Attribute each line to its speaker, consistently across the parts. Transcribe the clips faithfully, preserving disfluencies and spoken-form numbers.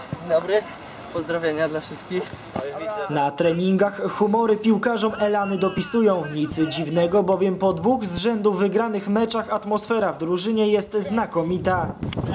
Speaker 1: Dzień dobry, pozdrowienia dla wszystkich.
Speaker 2: Na treningach humory piłkarzom Elany dopisują. Nic dziwnego, bowiem po dwóch z rzędu wygranych meczach atmosfera w drużynie jest znakomita.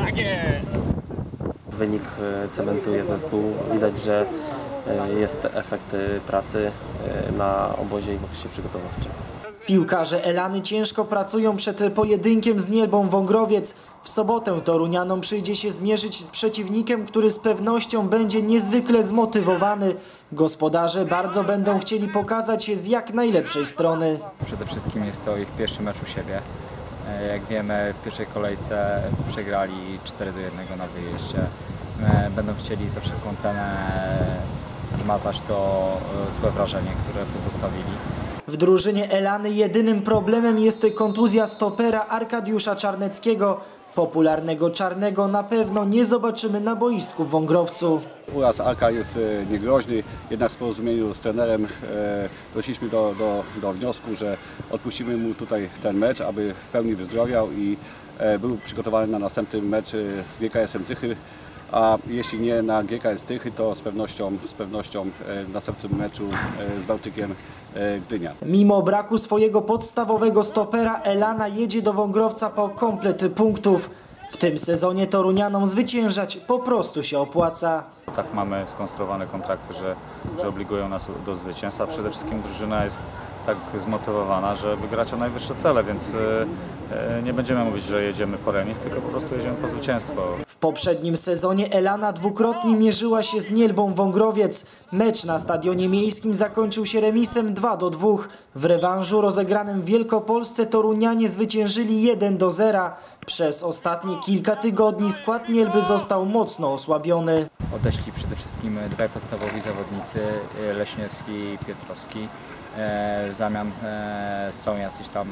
Speaker 3: Wynik cementuje zespół. Widać, że jest efekt pracy na obozie i w okresie przygotowawczym.
Speaker 2: Piłkarze Elany ciężko pracują przed pojedynkiem z Nielbą Wągrowiec. W sobotę torunianom przyjdzie się zmierzyć z przeciwnikiem, który z pewnością będzie niezwykle zmotywowany. Gospodarze bardzo będą chcieli pokazać się z jak najlepszej strony.
Speaker 4: Przede wszystkim jest to ich pierwszy mecz u siebie. Jak wiemy, w pierwszej kolejce przegrali cztery do jednego na wyjeździe. Będą chcieli za wszelką cenę zmazać to złe wrażenie, które pozostawili.
Speaker 2: W drużynie Elany jedynym problemem jest kontuzja stopera Arkadiusza Czarneckiego. Popularnego Czarnego na pewno nie zobaczymy na boisku w Wągrowcu.
Speaker 5: Uraz Arka jest niegroźny, jednak w porozumieniu z trenerem doszliśmy do, do, do wniosku, że odpuścimy mu tutaj ten mecz, aby w pełni wyzdrowiał i był przygotowany na następny mecz z G K S-em Tychy. A jeśli nie na G K S Tychy, to z pewnością, z pewnością w następnym meczu z Bałtykiem Gdynia.
Speaker 2: Mimo braku swojego podstawowego stopera Elana jedzie do Wągrowca po komplet punktów. W tym sezonie torunianom zwyciężać po prostu się opłaca.
Speaker 4: Tak mamy skonstruowane kontrakty, że, że obligują nas do zwycięstwa. Przede wszystkim drużyna jest tak zmotywowana, żeby grać o najwyższe cele, więc yy, nie będziemy mówić, że jedziemy po remis, tylko po prostu jedziemy po zwycięstwo.
Speaker 2: W poprzednim sezonie Elana dwukrotnie mierzyła się z Nielbą Wągrowiec. Mecz na stadionie miejskim zakończył się remisem dwa do dwóch. W rewanżu rozegranym w Wielkopolsce torunianie zwyciężyli jeden do zera. Przez ostatnie kilka tygodni skład Nielby został mocno osłabiony.
Speaker 4: Odeszli przede wszystkim dwaj podstawowi zawodnicy, Leśniewski i Piotrowski. W zamian są jacyś tam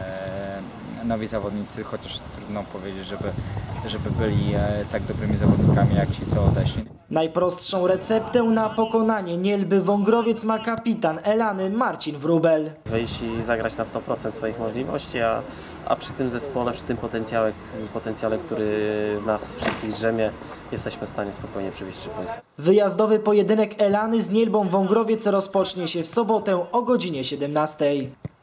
Speaker 4: nowi zawodnicy, chociaż trudno powiedzieć, żeby, żeby byli tak dobrymi zawodnikami jak ci, co odeszli.
Speaker 2: Najprostszą receptę na pokonanie Nielby Wągrowiec ma kapitan Elany Marcin Wróbel.
Speaker 3: Wyjść i zagrać na sto procent swoich możliwości, a, a przy tym zespole, przy tym potencjale, potencjale, który w nas wszystkich drzemie, jesteśmy w stanie spokojnie przywieźć trzy punkty.
Speaker 2: Wyjazdowy pojedynek Elany z Nielbą Wągrowiec rozpocznie się w sobotę o godzinie siedemnastej.